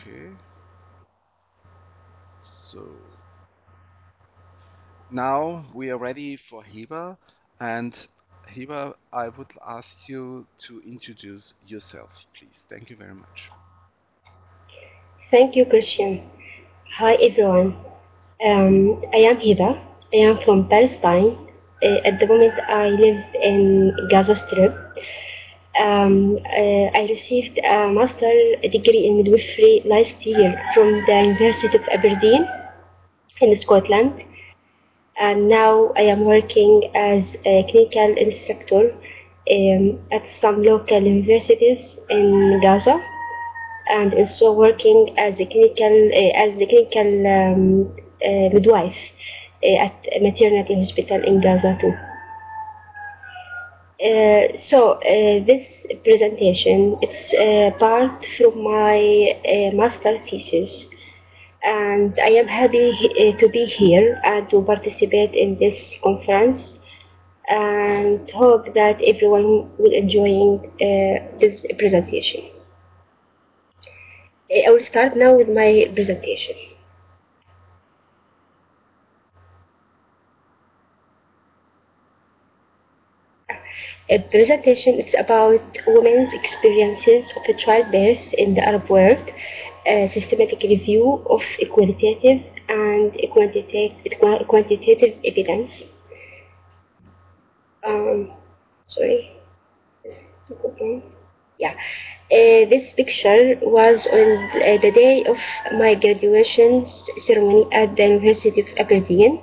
Okay. So now we are ready for Hiba, and Hiba, I would ask you to introduce yourself, please. Thank you very much. Thank you, Christian. Hi, everyone. I am Hiba. I am from Palestine. At the moment, I live in Gaza Strip. I received a master degree in midwifery last year from the University of Aberdeen in Scotland. And now I am working as a clinical instructor at some local universities in Gaza, and also working as a clinical midwife at a maternity hospital in Gaza too. This presentation, it's part from my master thesis, and I am happy to be here and to participate in this conference, and hope that everyone will enjoying this presentation. I will start now with my presentation. A presentation is about women's experiences of childbirth in the Arab world, a systematic review of qualitative and quantitative evidence. Sorry. Yeah. This picture was on the day of my graduation ceremony at the University of Aberdeen.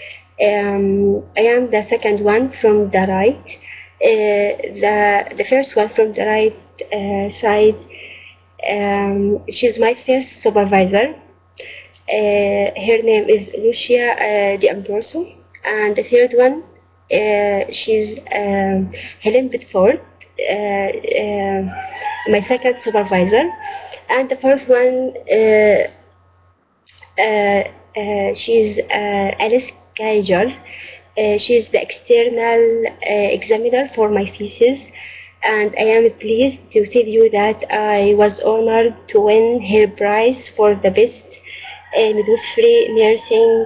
I am the second one from the right. The first one from the right side, she's my first supervisor. Her name is Lucia D'Ambrosio. And the third one, she's Helen Bedford, my second supervisor. And the fourth one, she's Alice Kaiser. She's the external examiner for my thesis, and I am pleased to tell you that I was honored to win her prize for the best midwifery nursing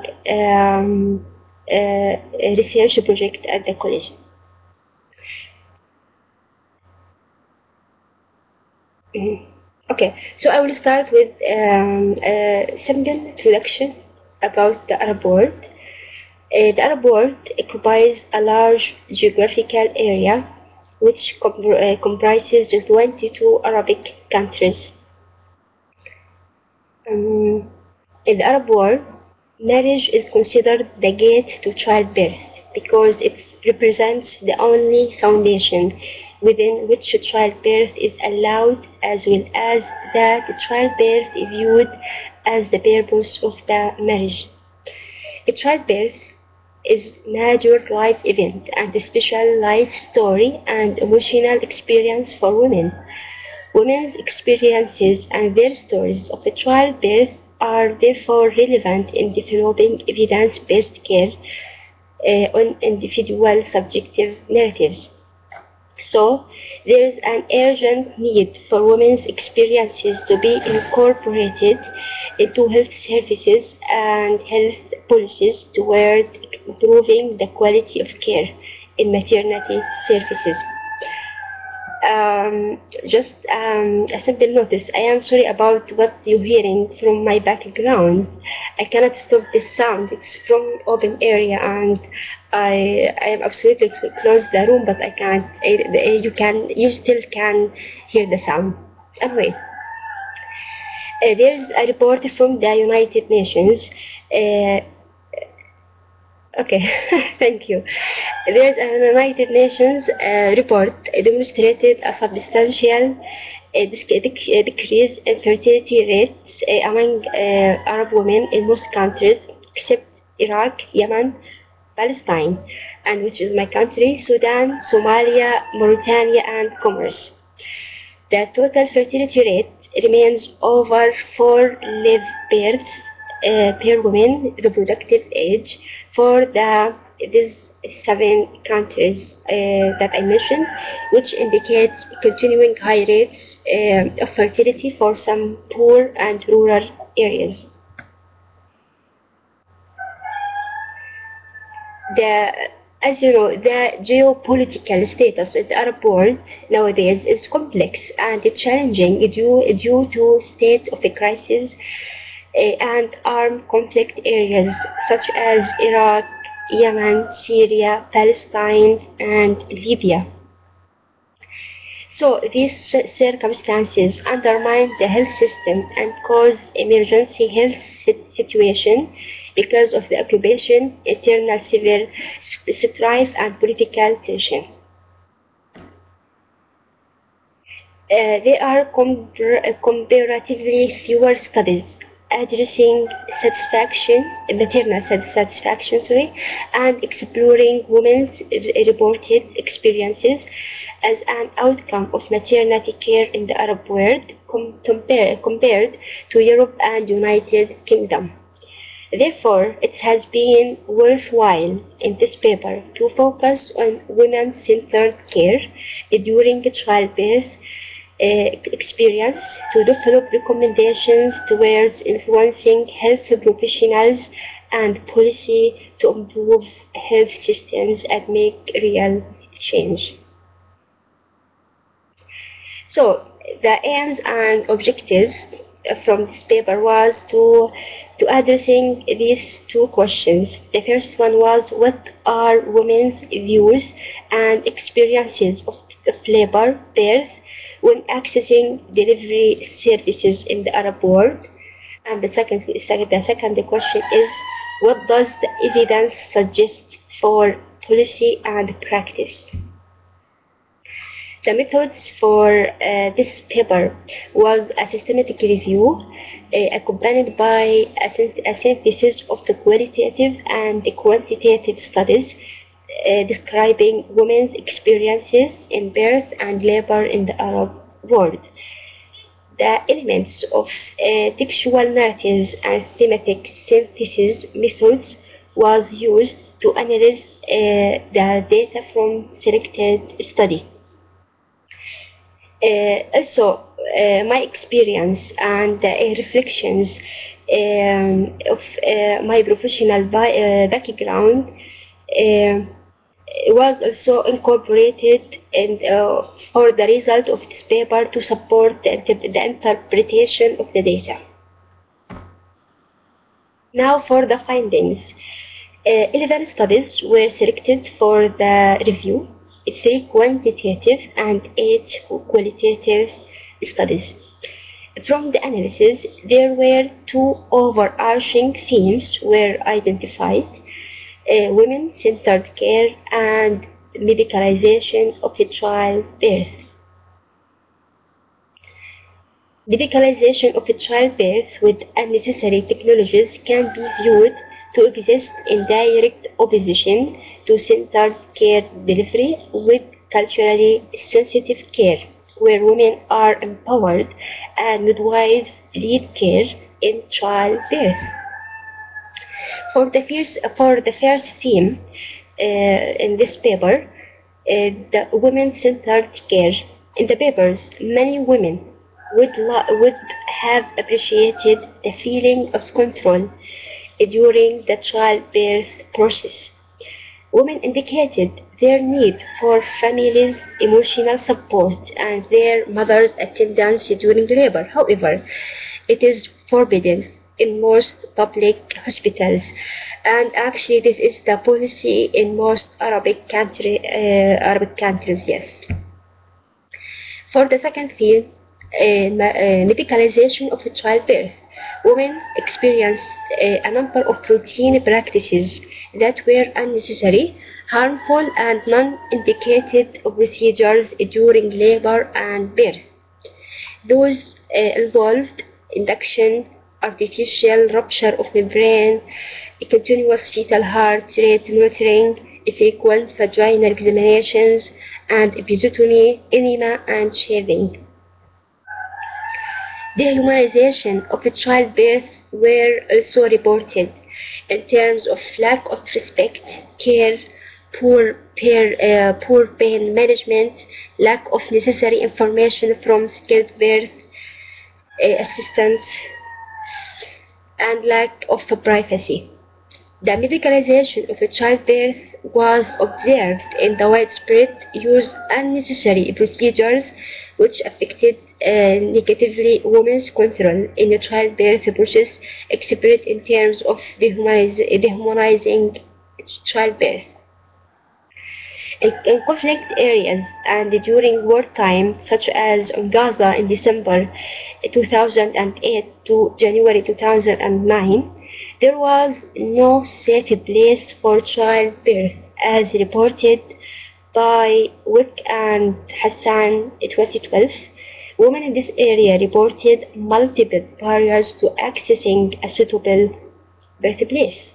research project at the college. Okay, so I will start with a simple introduction about the Arab world. The Arab world occupies a large geographical area which comprises 22 Arabic countries. In the Arab world, marriage is considered the gate to childbirth because it represents the only foundation within which childbirth is allowed, as well as that childbirth is viewed as the purpose of the marriage. A childbirth is a major life event and a special life story and emotional experience for women. Women's experiences and their stories of a childbirth are therefore relevant in developing evidence-based care on individual subjective narratives. So, there is an urgent need for women's experiences to be incorporated into health services and health policies toward improving the quality of care in maternity services. Just a simple notice. I am sorry about what you're hearing from my background. I cannot stop this sound. It's from open area, and I am absolutely close the room, but I can't. You still can hear the sound. Anyway, there's a report from the United Nations. Okay, thank you. There's a United Nations report demonstrated a substantial decrease in fertility rates among Arab women in most countries except Iraq, Yemen, Palestine, and which is my country, Sudan, Somalia, Mauritania, and Comoros. The total fertility rate remains over 4 live births per woman reproductive age for this 7 countries that I mentioned, which indicate continuing high rates of fertility for some poor and rural areas. As you know, the geopolitical status of the Arab world nowadays is complex and challenging due to state of a crisis and armed conflict areas such as Iraq, Yemen, Syria, Palestine, and Libya. So these circumstances undermine the health system and cause emergency health situation because of the occupation, internal civil strife, and political tension. There are comparatively fewer studies addressing maternal satisfaction, and exploring women's reported experiences as an outcome of maternity care in the Arab world compared to Europe and United Kingdom. Therefore, it has been worthwhile in this paper to focus on women-centered care during childbirth experience, to develop recommendations towards influencing health professionals and policy to improve health systems and make real change. So, the aims and objectives from this paper was to addressing these two questions. The first one was, what are women's views and experiences of labor, birth, when accessing delivery services in the Arab world? And the second question is, what does the evidence suggest for policy and practice? The methods for this paper was a systematic review accompanied by a synthesis of the qualitative and the quantitative studies describing women's experiences in birth and labor in the Arab world. The elements of textual narratives and thematic synthesis methods was used to analyze the data from selected study. Also, my experience and reflections of my professional background was also incorporated for the result of this paper to support the interpretation of the data. Now for the findings. 11 studies were selected for the review, 3 quantitative and 8 qualitative studies. From the analysis, there were 2 overarching themes were identified: women-centered care and medicalization of childbirth. Medicalization of childbirth with unnecessary technologies can be viewed to exist in direct opposition to centered care delivery with culturally sensitive care, where women are empowered and midwives lead care in childbirth. For the first theme in this paper, the women-centered care, in the papers, many women would have appreciated the feeling of control during the childbirth process. Women indicated their need for families' emotional support and their mother's attendance during labor. However, it is forbidden in most public hospitals, and actually this is the policy in most Arabic countries, yes. For the second theme, medicalization of childbirth, women experienced a number of routine practices that were unnecessary, harmful, and non-indicated procedures during labor and birth. Those involved induction, artificial rupture of membrane, continuous fetal heart rate monitoring, frequent vaginal examinations, and episiotomy, enema, and shaving. Dehumanization of childbirth were also reported in terms of lack of respect, care, poor pain management, lack of necessary information from skilled birth assistants, and lack of privacy. The medicalization of childbirth was observed in the widespread use of unnecessary procedures which affected negatively women's control in the childbirth process, expressed in terms of dehumanizing childbirth. In conflict areas and during wartime, such as in Gaza in December 2008 to January 2009, there was no safe place for childbirth, as reported by Wick and Hassan in 2012. Women in this area reported multiple barriers to accessing a suitable birthplace.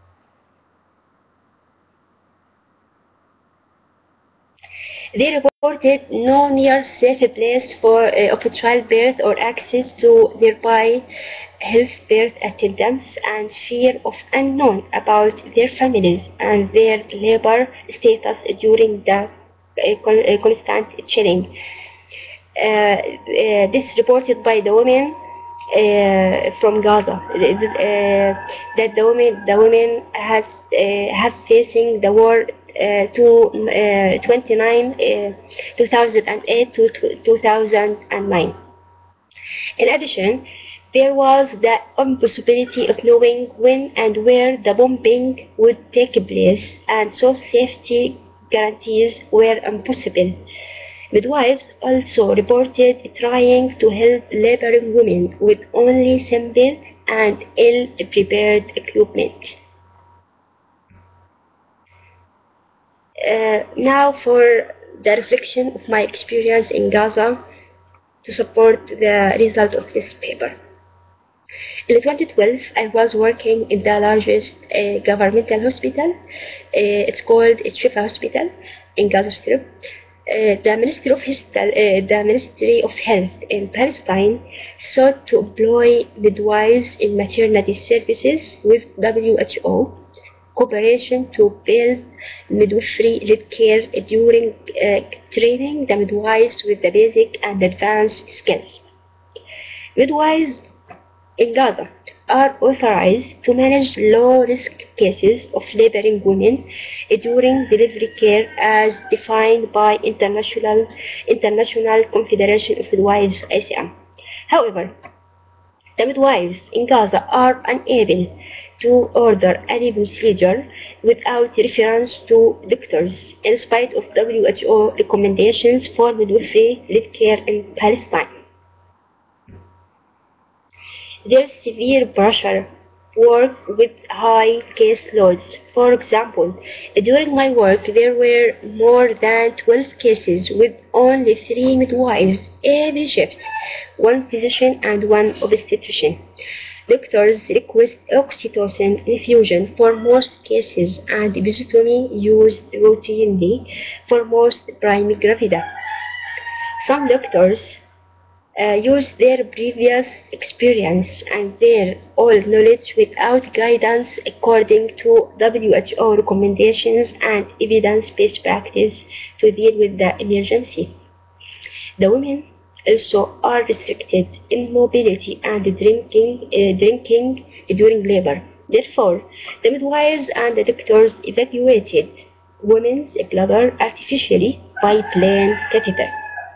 They reported no near safe place of childbirth or access to nearby health birth attendants, and fear of unknown about their families and their labor status during the constant chilling. This reported by the women from Gaza that the women have facing the war to 2008 to 2009. In addition, there was the impossibility of knowing when and where the bombing would take place, and so safety guarantees were impossible. Midwives also reported trying to help laboring women with only simple and ill-prepared equipment. Now for the reflection of my experience in Gaza to support the result of this paper. In 2012, I was working in the largest governmental hospital. It's called Shifa Hospital in Gaza Strip. The Ministry of Health in Palestine sought to employ midwives in maternity services with WHO cooperation to build midwifery-led care during training the midwives with the basic and advanced skills. Midwives in Gaza are authorized to manage low-risk cases of laboring women during delivery care as defined by International Confederation of Midwives, ICM. However, the midwives in Gaza are unable to order any procedure without reference to doctors, in spite of WHO recommendations for midwifery-led care in Palestine. There's severe pressure to work with high case loads. For example, during my work, there were more than 12 cases with only 3 midwives every shift, 1 physician and 1 obstetrician. Doctors request oxytocin infusion for most cases and episiotomy used routinely for most primary gravida. Some doctors use their previous experience and their old knowledge without guidance according to WHO recommendations and evidence-based practice to deal with the emergency. The women also are restricted in mobility and drinking during labor. Therefore, the midwives and the doctors evacuated women's bladder artificially by plain catheter.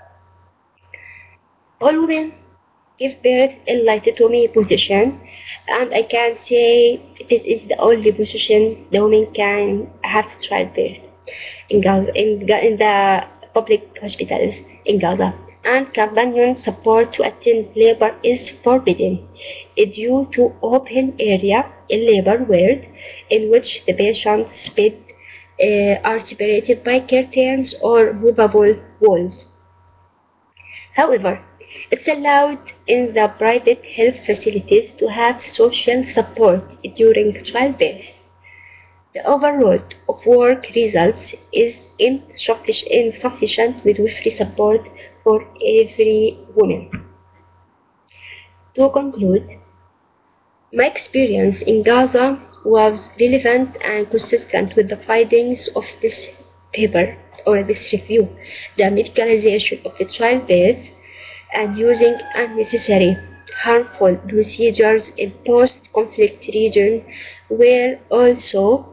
All women give birth in lithotomy position, and I can say this is the only position the woman can have childbirth in Gaza, in the public hospitals in Gaza. And companion support to attend labor is forbidden due to open area in labor ward in which the patient's bed are separated by curtains or movable walls. However, it's allowed in the private health facilities to have social support during childbirth. The overload of work results is insufficient midwifery support for every woman. To conclude, my experience in Gaza was relevant and consistent with the findings of this paper or this review. The medicalization of childbirth and using unnecessary harmful procedures in post-conflict regions were also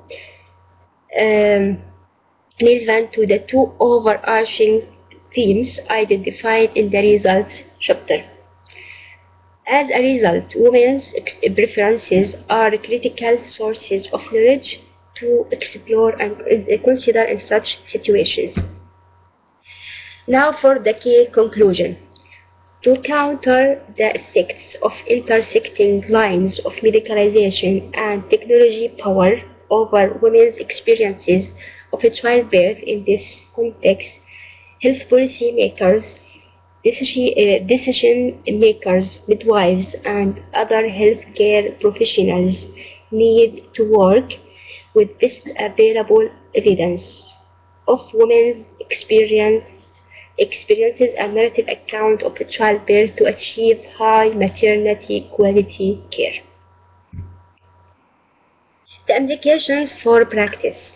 relevant to the two overarching themes identified in the results chapter. As a result, women's preferences are critical sources of knowledge to explore and consider in such situations. Now for the key conclusion. To counter the effects of intersecting lines of medicalization and technology power over women's experiences of childbirth in this context, health policy makers, decision makers, midwives, and other healthcare professionals need to work with best available evidence of women's experiences and narrative account of childbirth to achieve high maternity quality care. The implications for practice.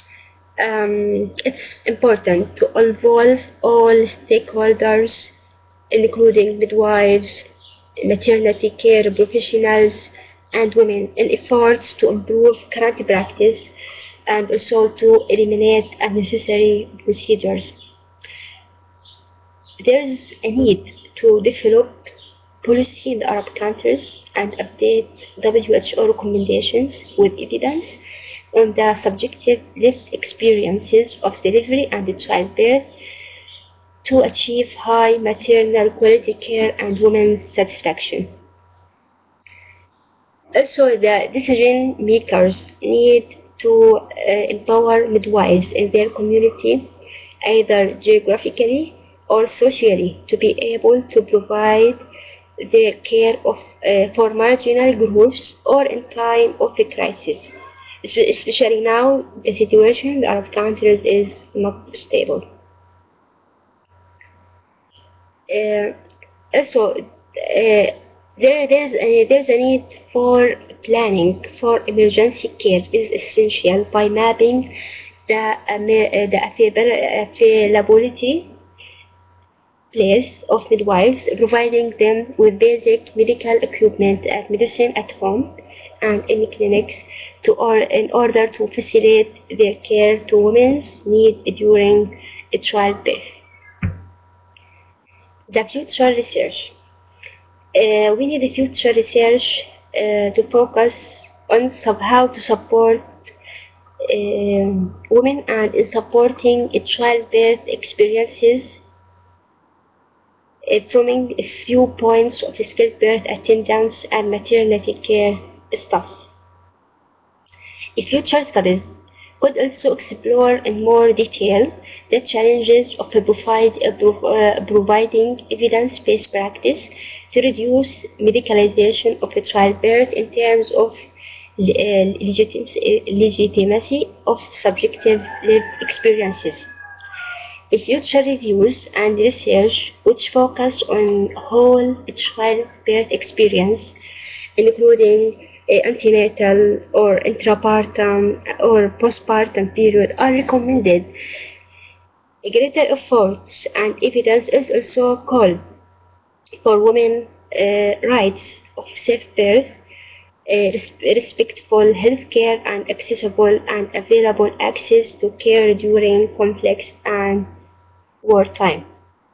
It's important to involve all stakeholders, including midwives, maternity care professionals, and women, in efforts to improve current practice and also to eliminate unnecessary procedures. There is a need to develop policy in the Arab countries and update WHO recommendations with evidence on the subjective lived experiences of delivery and childbirth to achieve high maternal quality care and women's satisfaction. Also, the decision makers need to empower midwives in their community, either geographically or socially, to be able to provide their care for marginal groups or in time of a crisis. Especially now, the situation in the Arab countries is not stable. Also, there's a need for planning for emergency care is essential by mapping the availability place of midwives, providing them with basic medical equipment and medicine at home and in clinics in order to facilitate their care to women's need during childbirth. The future research. We need a future research to focus on how to support women and in supporting childbirth experiences from a few points of skilled birth attendance and maternity care staff. Future studies could also explore in more detail the challenges of providing evidence-based practice to reduce medicalization of childbirth in terms of legitimacy of subjective lived experiences. Future reviews and research which focus on whole childbirth experience, including antenatal or intrapartum or postpartum period, are recommended. Greater efforts and evidence is also called for women's rights of safe birth, respectful healthcare, and accessible and available access to care during conflicts and wartime.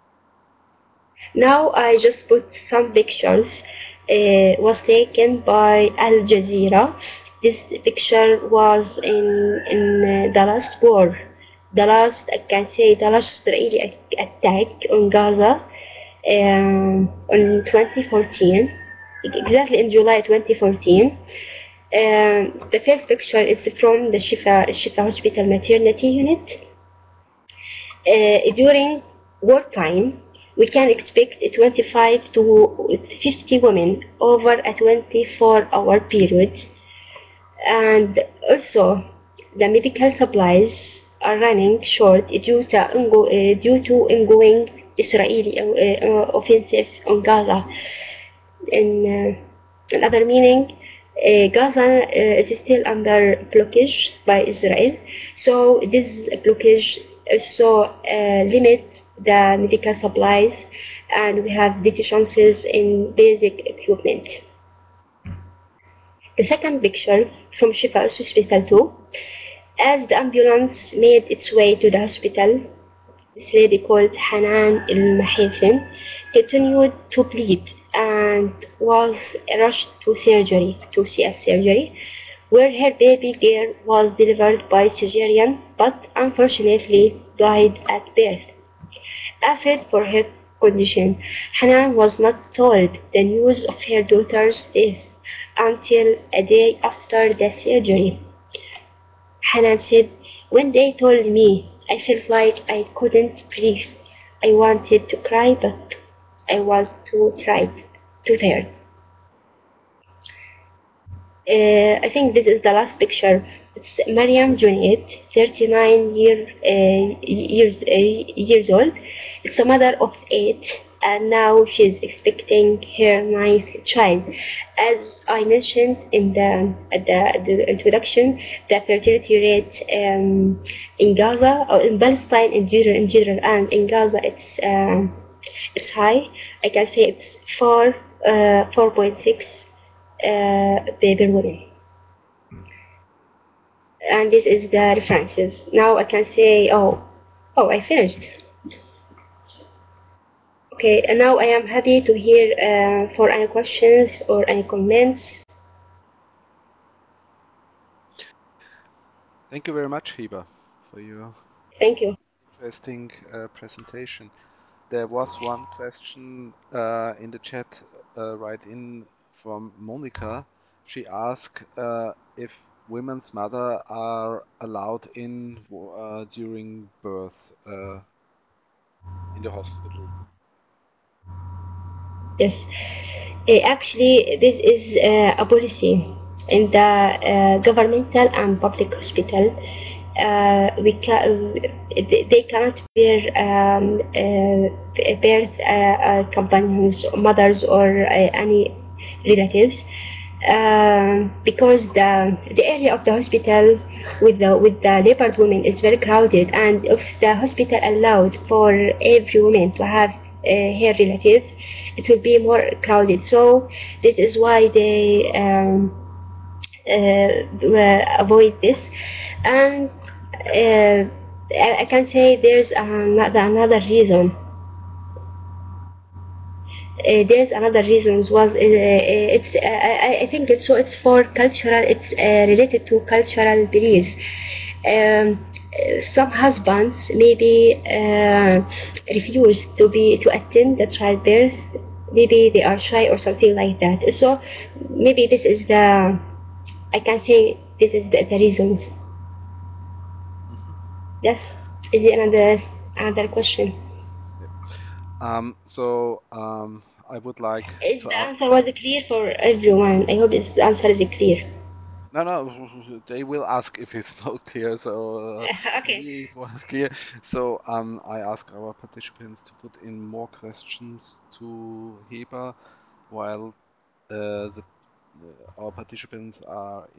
Now I just put some pictures was taken by Al Jazeera. This picture was in the last war, the last Israeli attack on Gaza in 2014, exactly in July 2014. The first picture is from the Shifa Hospital maternity unit. During wartime, we can expect 25 to 50 women over a 24-hour period, and also the medical supplies are running short due to ongoing Israeli offensive on Gaza. In another meaning, Gaza is still under blockage by Israel, so this blockage also limit the medical supplies, and we have deficiencies in basic equipment. The second picture from Shifa Hospital too. As the ambulance made its way to the hospital, this lady called Hanan El-Mahithin continued to bleed and was rushed to surgery, to CS surgery, where her baby girl was delivered by cesarean, but unfortunately died at birth. Afraid for her condition, Hanan was not told the news of her daughter's death until a day after the surgery. Hanan said, "When they told me, I felt like I couldn't breathe. I wanted to cry, but I was too tired." I think this is the last picture. It's Mariam Junaid, 39 years old. It's a mother of 8, and now she's expecting her 9th child. As I mentioned at the introduction, the fertility rate in Gaza or in Palestine in general, and in Gaza it's high. I can say it's 4.6 baby women. And this is the references. Now I can say, I finished. Okay, and now I am happy to hear for any questions or any comments. Thank you very much, Hiba, for your Thank you. interesting presentation. There was one question in the chat right in from Monica. She asked if women's mother are allowed in during birth in the hospital. Yes, actually, this is a policy in the governmental and public hospital. They cannot bear birth companions, mothers, or any relatives. Because the area of the hospital with the labored women is very crowded, and if the hospital allowed for every woman to have her relatives, it will be more crowded. So this is why they avoid this. And I can say there's another reason. There's another reasons was it's I think it's for cultural, it's related to cultural beliefs. Some husbands maybe refuse to attend the childbirth. Maybe they are shy or something like that. So maybe this is I can say this is the reasons. Yes. Is there another question? I would like the answer was clear for everyone. I hope the answer is clear. No, they will ask if it's not clear. So okay. It was clear. So I ask our participants to put in more questions to Hiba while our participants are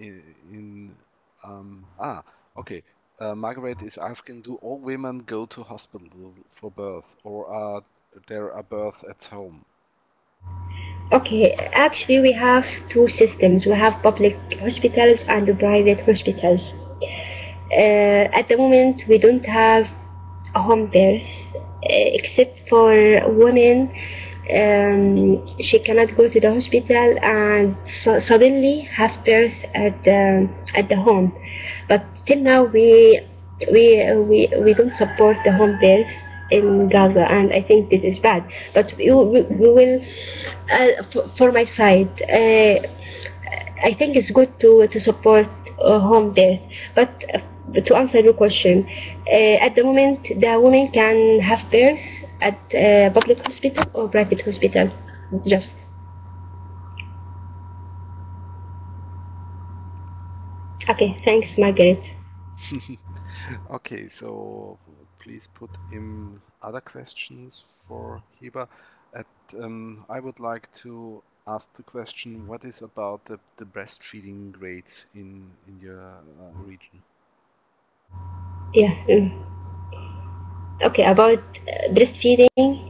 okay. Margaret is asking, do all women go to hospital for birth, or are there a birth at home? Okay, actually we have two systems. We have public hospitals and private hospitals. At the moment we don't have a home birth except for women. She cannot go to the hospital and suddenly have birth at the home. But till now we don't support the home birth in Gaza, and I think this is bad. But we will, for my side, I think it's good to support home birth. But to answer your question, at the moment the woman can have birth at public hospital or private hospital, just. Okay, thanks, Margaret. Okay, so please put in other questions for Hiba. I would like to ask the question, what is about the breastfeeding rates in your region? Yeah. Okay, about breastfeeding.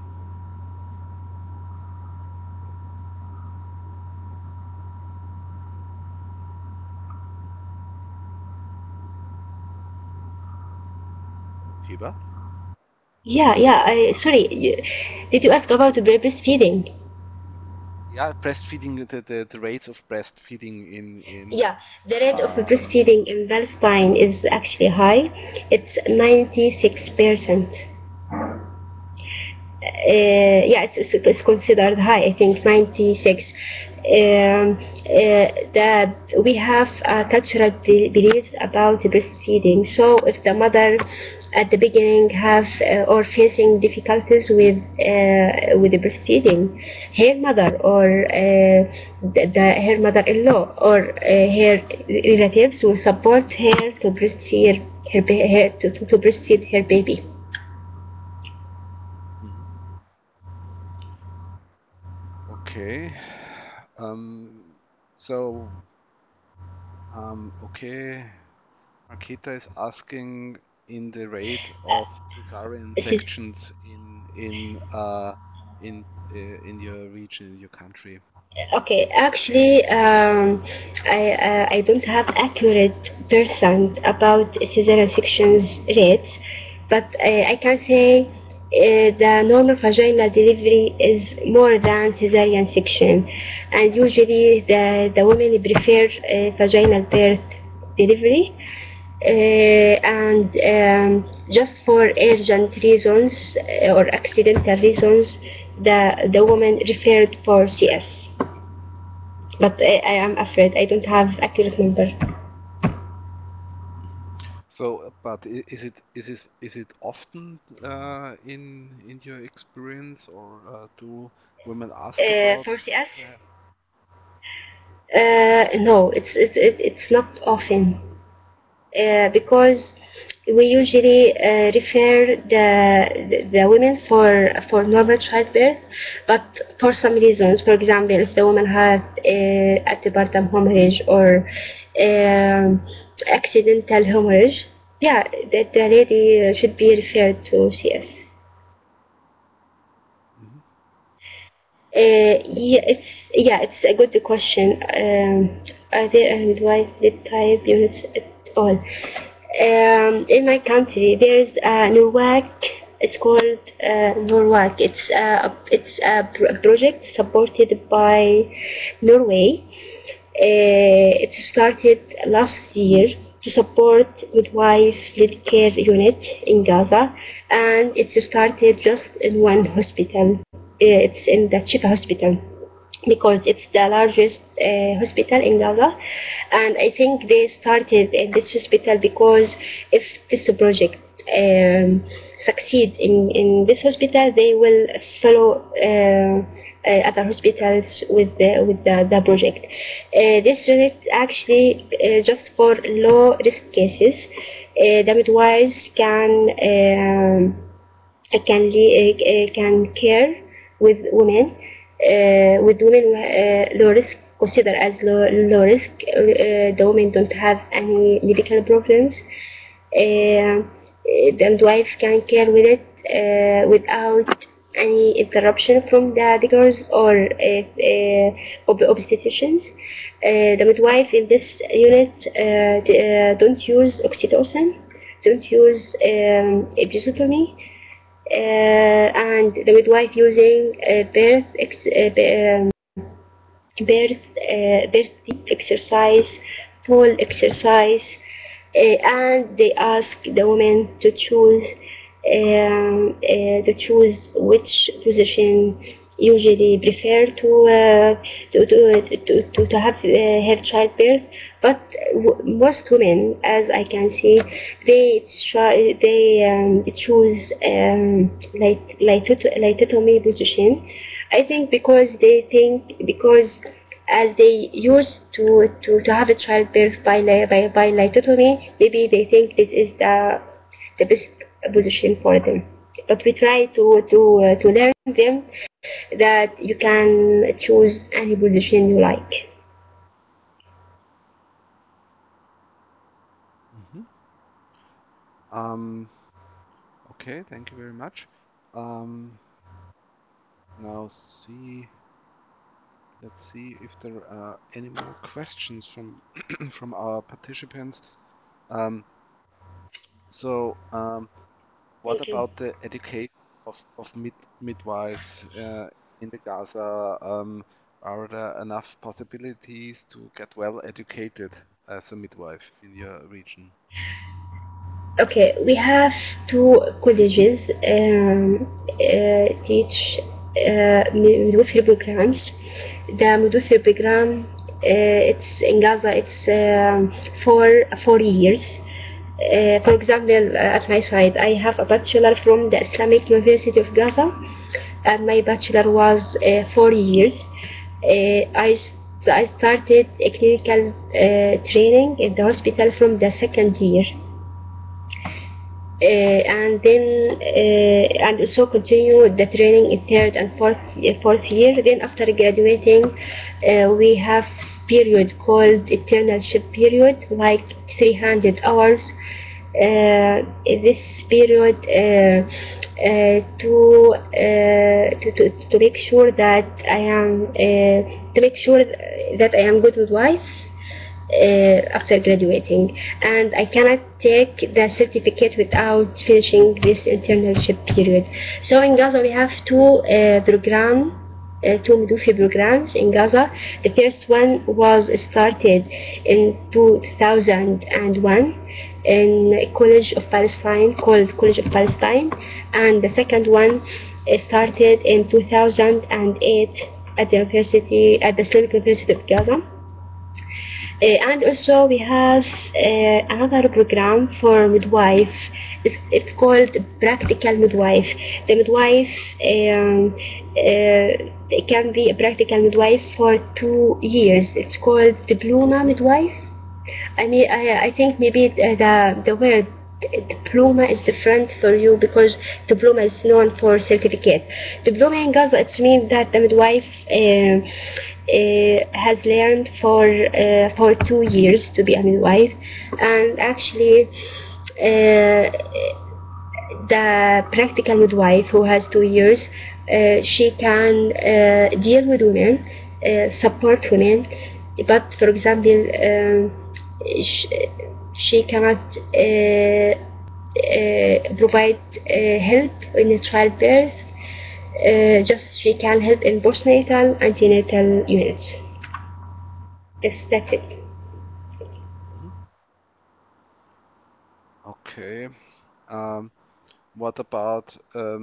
Hiba? Yeah. Sorry, did you ask about breastfeeding? Yeah, breastfeeding, the rates of breastfeeding in Yeah, the rate of breastfeeding in Palestine is actually high. It's 96%. Yeah, it's considered high. I think 96. We have cultural beliefs about breastfeeding. So if the mother at the beginning have or facing difficulties with the breastfeeding, her mother or her mother-in-law or her relatives will support her to breastfeed to breastfeed her baby. Okay. Okay. Marketa is asking in the rate of cesarean sections in your region, in your country. Okay, actually, I don't have accurate percent about cesarean sections rates, but I can say the normal vaginal delivery is more than cesarean section, and usually the women prefer vaginal birth delivery. And just for urgent reasons or accidental reasons, the woman referred for CS. But I am afraid I don't have accurate number. So, but is it often in your experience, or do women ask about for CS? No, it's not often because we usually refer the women for normal childbirth, but for some reasons, for example, if the woman have antepartum hemorrhage or accidental hemorrhage, yeah, the lady should be referred to CS. It's a good question. Are there any midwife type units at all? In my country, there's NORWAC. It's called NORWAC. It's a project supported by Norway. It started last year to support midwife-led care unit in Gaza, and it started just in one hospital. It's in the Shifa hospital because it's the largest hospital in Gaza, and I think they started in this hospital because if this project succeed in this hospital, they will follow other hospitals with the project. This project actually just for low risk cases, the midwives can care with women low risk, considered as low risk. The women don't have any medical problems. The midwife can care with it without any interruption from the girls or obstetricians. The midwife in this unit don't use oxytocin, don't use episiotomy, and the midwife using birth exercise, full exercise, and they ask the woman to choose which position usually prefer to have her childbirth. But most women, as I can see, they choose lithotomy position. I think because as they used to have a childbirth by lithotomy, maybe they think this is the best position for them. But we try to learn them that you can choose any position you like. Okay, thank you very much. Now let's see if there are any more questions from from our participants. What Thank you. about the education of midwives in the Gaza? Are there enough possibilities to get well educated as a midwife in your region? Okay, we have two colleges teach midwifery programs. The midwifery program, it's in Gaza. It's for 4 years. For example, at my side, I have a bachelor from the Islamic University of Gaza, and my bachelor was 4 years. I started a clinical training in the hospital from the second year. And then and also continue the training in third and fourth year. Then after graduating, we have period called internship period, like 300 hours. This period to make sure that I am good midwife after graduating, and I cannot take the certificate without finishing this internship period. So in Gaza we have two midwifery programs in Gaza. The first one was started in 2001 in College of Palestine, called College of Palestine, and the second one started in 2008 at the Islamic University of Gaza. And also we have another program for midwife. It's called practical midwife. The midwife can be a practical midwife for 2 years. It's called diploma midwife. I think maybe the word diploma is different for you, because diploma is known for certificate. Diploma in Gaza, it means that the midwife has learned for 2 years to be a midwife, and actually the practical midwife who has 2 years, she can deal with women, support women, but for example she cannot provide help in childbirth. Just she can help in postnatal, antenatal units. Yes, that's it. Okay. What about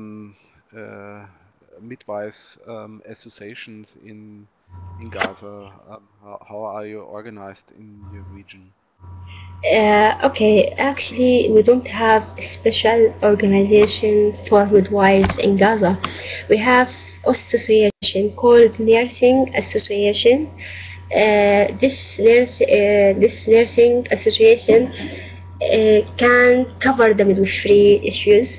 midwives associations in Gaza? How are you organized in your region? Okay, actually we don't have a special organization for midwives in Gaza. We have association called Nursing Association. This nursing association can cover the midwifery issues.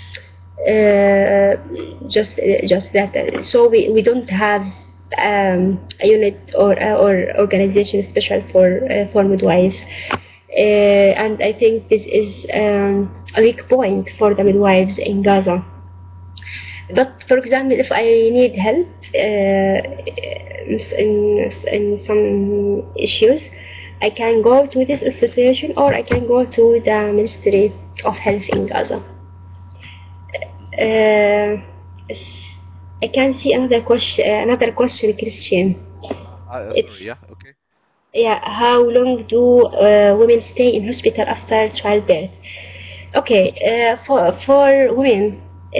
Just that. So we don't have a unit or organization special for midwives. And I think this is a weak point for the midwives in Gaza. But for example, if I need help in some issues, I can go to this association, or I can go to the Ministry of Health in Gaza. I can see another question, Christian. Sorry, yeah, okay. Yeah, how long do women stay in hospital after childbirth? Okay, for women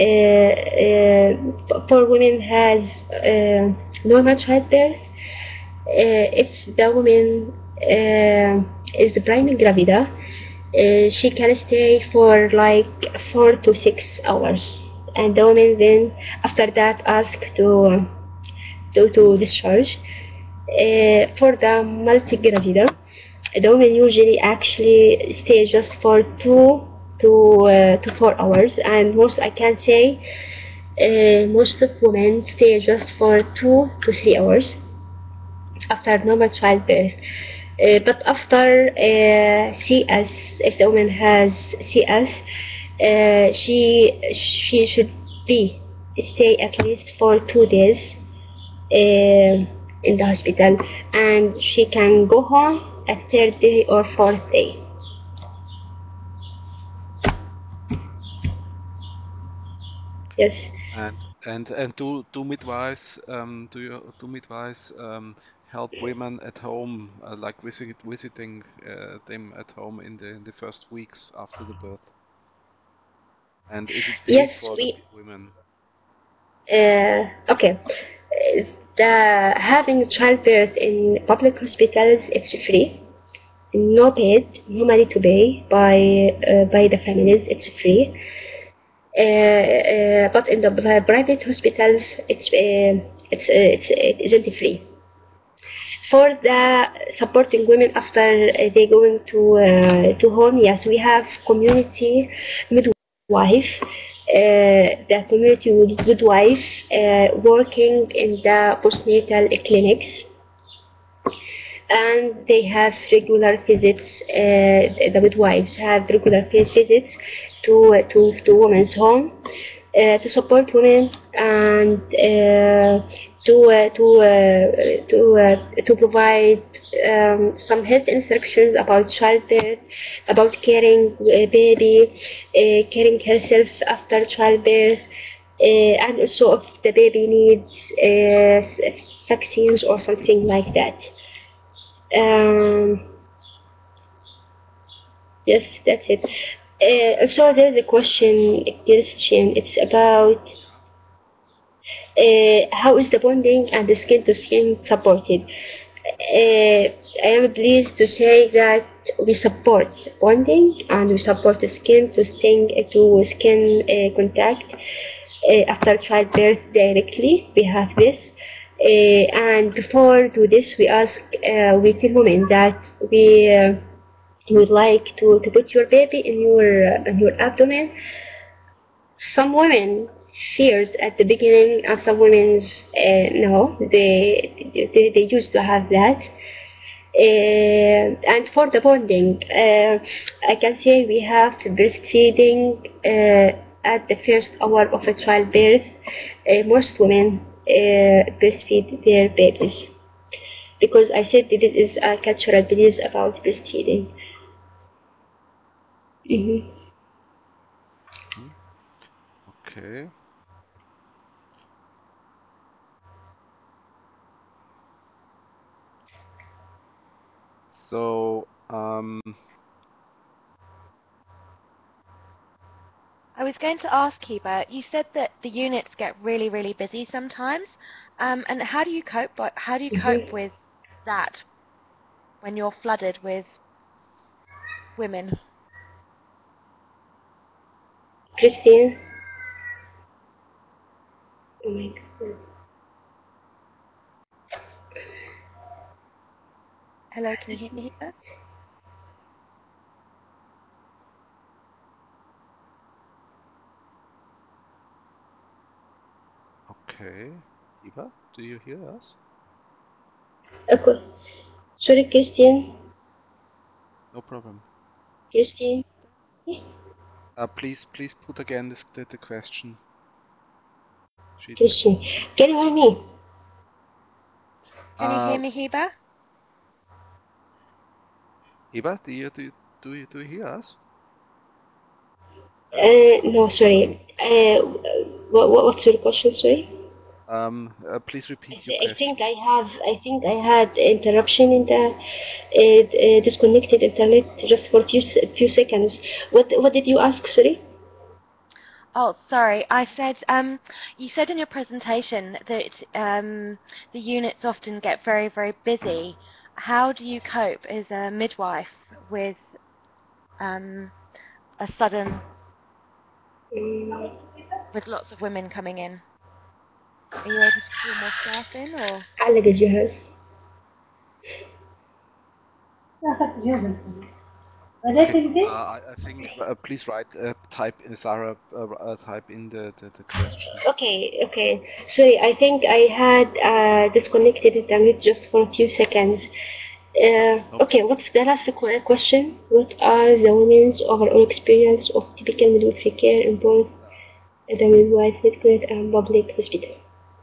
has normal childbirth. If the woman is primary gravida, she can stay for like 4 to 6 hours, and the woman then after that ask to discharge. For the multi-gravida, the women usually actually stay just for 2 to 4 hours, and most I can say most of women stay just for 2 to 3 hours after normal childbirth. But after CS, if the woman has CS, she should be stay at least for 2 days in the hospital, and she can go home at third day or fourth day. Yes. And do midwives do midwives help women at home, like visiting them at home in the first weeks after the birth? And is it paid Yes, for we. the women? Okay. The having childbirth in public hospitals, it's free, no paid, no money to pay by the families. It's free. But in the private hospitals, it isn't free. For the supporting women after they going to home, yes, we have community midwife. The community midwife working in the postnatal clinics, and they have regular visits. The midwives have regular visits to women's home to support women and to provide some health instructions about childbirth, about caring baby, caring herself after childbirth, and also if the baby needs vaccines or something like that. Yes, that's it. So there's a question. It's about how is the bonding and the skin-to-skin supported. I am pleased to say that we support bonding and we support the skin-to-skin contact after childbirth directly. We have this. And before do this, we tell women that we would like to put your baby in your abdomen. Some women fears at the beginning, and some women's no, they used to have that. And for the bonding, I can say we have breastfeeding at the first hour of a childbirth. Most women breastfeed their babies because I said this is a cultural belief about breastfeeding. Mm-hmm. Okay. So, I was going to ask Hiba, you said that the units get really, really busy sometimes, and how do you cope? How do you cope with that when you're flooded with women? Christine? Oh my God. Hello, can you hear me, Hiba? okay. Eva, do you hear us? Okay. Sorry, Christine. No problem. Christine? Please put again the question. Christine, can you hear me? Can you hear me, Hiba? Eva, do you hear us? No, sorry. What's your question? Sorry. Please repeat your question. I think I had interruption in the disconnected internet just for few seconds. What did you ask? Sorry. Oh, sorry. I said, you said in your presentation that the units often get very, very busy. How do you cope as a midwife with a sudden, with lots of women coming in? Are you able to call more staff in, or? علق الجهاز. Okay. I think please write type in Sarah type in the question. Okay. Sorry, I think I had disconnected it and just for a few seconds. Okay, what's the last question? What are the women's overall experience of typical midwifery care in both the midwife, midwife, and public hospital?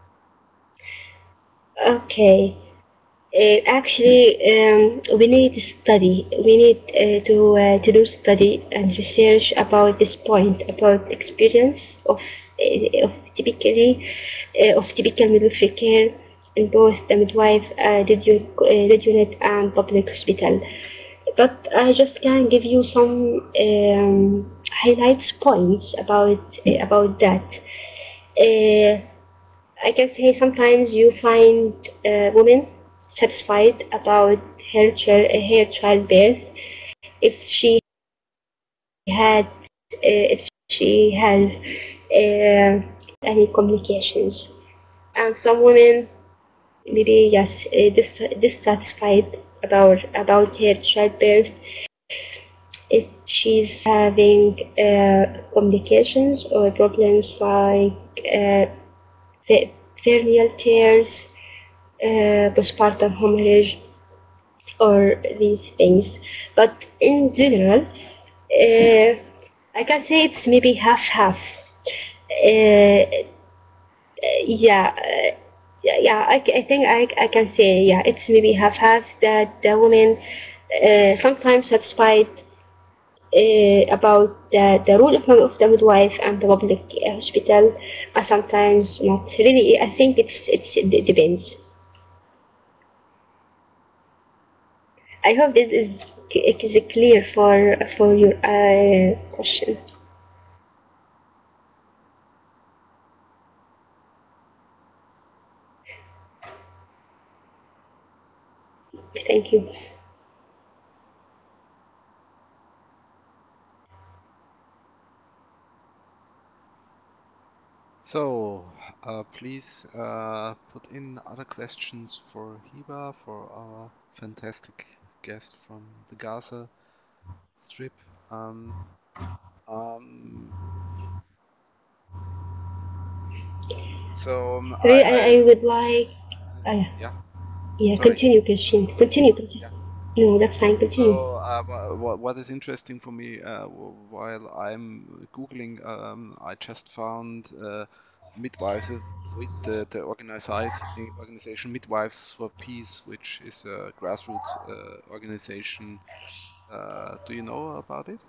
Okay. Actually, we need to study. We need to do study and research about this point, about experience of typical midwifery care in both the midwife, red unit, and public hospital. But I just can give you some highlights points about that. I can say sometimes you find women satisfied about her childbirth if she has any complications, and some women maybe yes dissatisfied about her childbirth if she's having complications or problems like perineal tears, postpartum hemorrhage, or these things. But in general, I can say it's maybe half-half. I think I can say it's maybe half-half, that the women sometimes satisfied about the role of the midwife and the public hospital, and sometimes not really. I think it depends. I hope this is clear for your question. Thank you. So, please put in other questions for Hiba, for our fantastic guest from the Gaza Strip. So I would like. Yeah. Yeah. Sorry. Continue, Christian. Continue. Yeah. No, that's fine. Continue. So, what is interesting for me while I'm googling, I just found midwives with the organization Midwives for Peace, which is a grassroots organization. Do you know about it?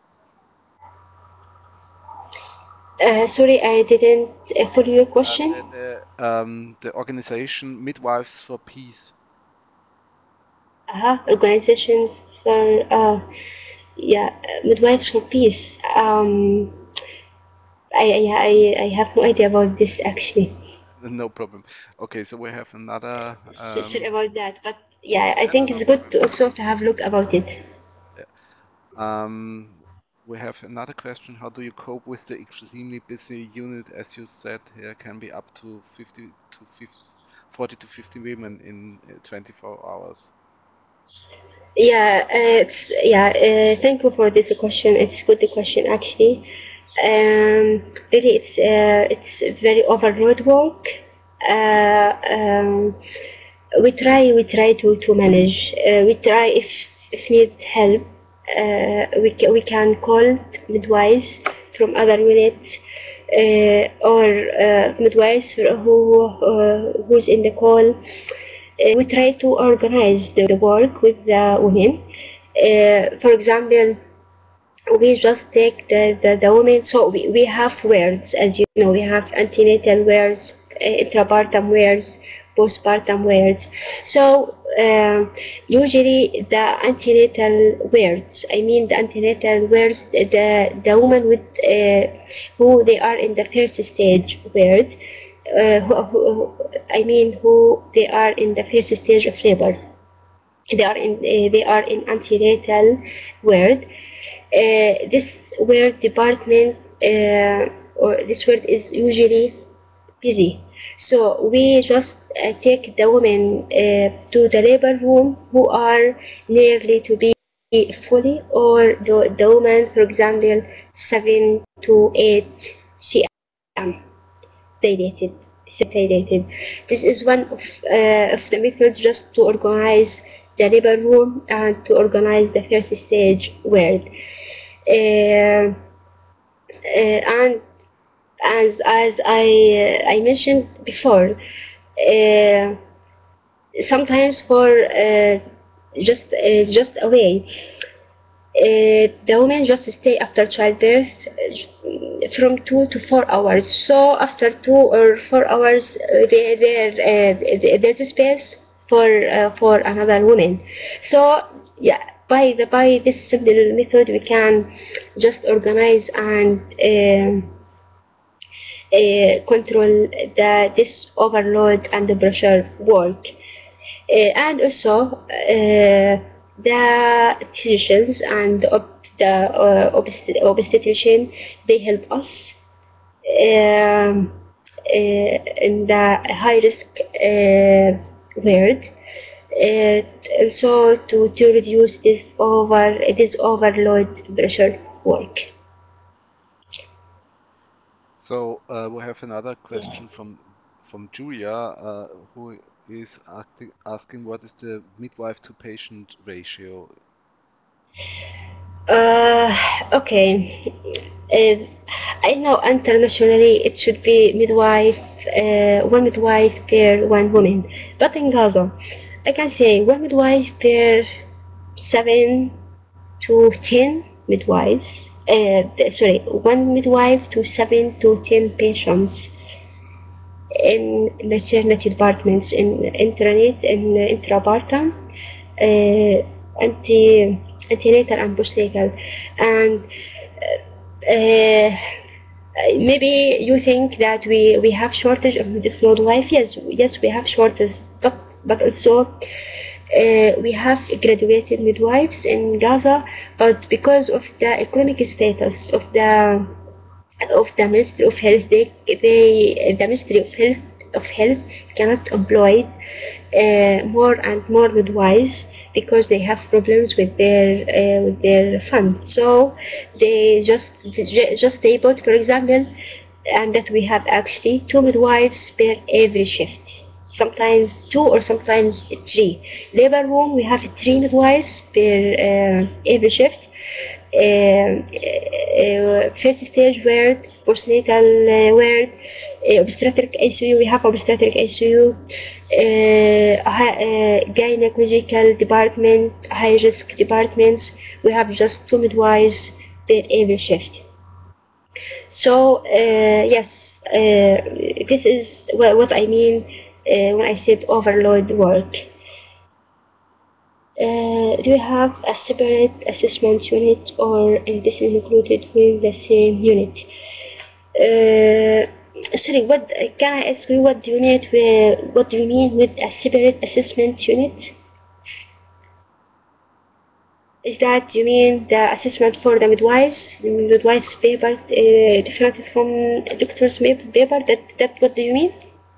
Sorry, I didn't follow your question. The organization Midwives for Peace. Organization for Midwives for Peace. I have no idea about this actually. No problem. Okay, so we have another. Sorry about that, but yeah, I think it's good to also to have a look about it. Yeah. We have another question. How do you cope with the extremely busy unit? As you said, here can be up to 40 to 50 women in 24 hours. Yeah, thank you for this question. It's a good question actually. Really, it's very overload work. We try to manage. We try if need help. We can call midwives from other units or midwives who's in the call. We try to organize the work with the women. For example, we just take the women. So we have wards, as you know. We have antenatal wards, intrapartum wards, postpartum wards. So usually the antenatal wards, the women with who they are in the first stage ward, who they are in the first stage of labor. They are in antenatal ward. This ward department or this ward is usually busy. So we just take the women to the labor room who are nearly to be fully, or the woman, for example, 7 to 8 cm dilated, separated. This is one of the methods just to organize the labor room and to organize the first stage word. And as I mentioned before, sometimes for just a way, the women just stay after childbirth from 2 to 4 hours. So after 2 or 4 hours, there's space for another woman. So yeah, by this simple method, we can just organize and control this overload and the pressure work. And also the physicians and the obstetrician, they help us in the high risk ward, also to reduce this overload pressure work. So we have another question from Julia, who is asking what is the midwife to patient ratio? Okay. I know internationally it should be one midwife per one woman, but in Gaza, I can say one midwife per 7 to 10 midwives. One midwife to 7 to 10 patients in maternity departments, in intranet, in intrapartum, antenatal and postnatal. And maybe you think that we have shortage of midwife. Yes, we have shortage, but also we have graduated midwives in Gaza, but because of the economic status of the Ministry of Health, the Ministry of Health cannot employ more and more midwives because they have problems with their funds. So they just put, for example, and that we have actually 2 midwives per every shift. Sometimes 2 or sometimes 3. Labor room, we have 3 midwives per every shift. First stage ward, postnatal ward, obstetric ICU, we have obstetric ICU, gynecological department, high risk departments, we have just 2 midwives per every shift. So yes, this is what I mean when I said overload work. Do you have a separate assessment unit, or is this included with the same unit? Sorry, what can I ask you? What do you mean with a separate assessment unit? Is that you mean the assessment for the midwives paper, different from doctor's paper? That what do you mean?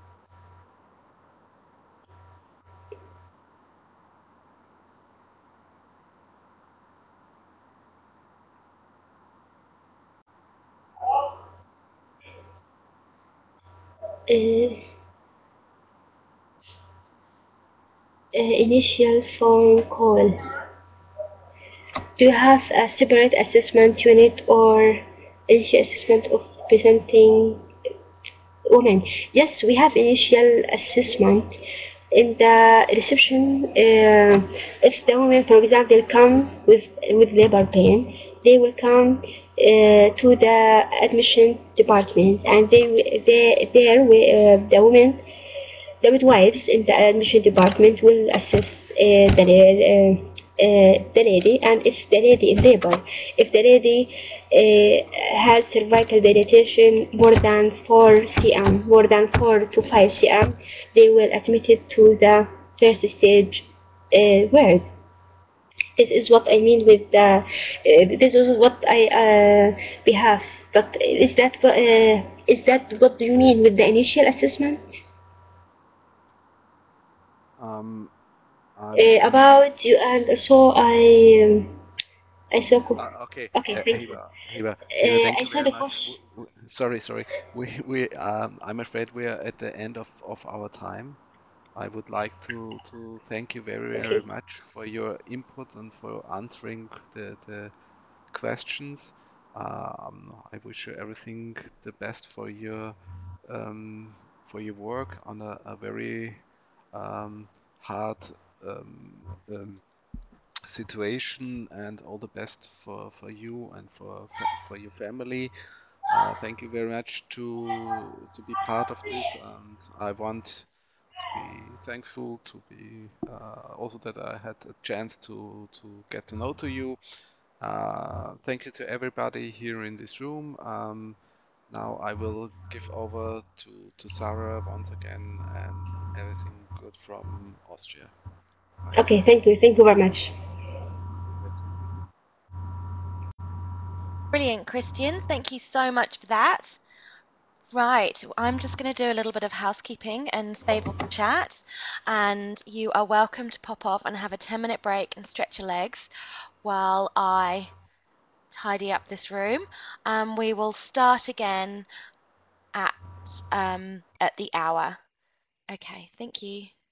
Initial phone call. Do you have a separate assessment unit or initial assessment of presenting women? Yes, we have initial assessment in the reception. If the women, for example, come with labor pain, they will come to the admission department, and the midwives in the admission department will assess the lady, and if the lady in labor, if the lady has cervical dilatation more than 4 cm, more than 4 to 5 cm, they will admit it to the first stage ward. This is what I mean with the. This is what we have. But is that what do you mean with the initial assessment? About you, and also I I saw. Okay, Okay, thank you. Hiba, thank I you saw very the much. question. Sorry. I'm afraid we are at the end of our time. I would like to thank you very Okay. much for your input and for answering the questions. I wish you everything the best for your work on a very hard um, um, situation, and all the best for you and for your family. Thank you very much to be part of this, and I want to be thankful to be also that I had a chance to get to know to you. Thank you to everybody here in this room. Now I will give over to Sarah once again, and everything good from Austria. Bye. Okay, thank you. Thank you very much. You're welcome. Brilliant, Christian. Thank you so much for that. Right, I'm just going to do a little bit of housekeeping and save all the chat, and you are welcome to pop off and have a 10-minute break and stretch your legs while I tidy up this room. We will start again at the hour. Okay, thank you.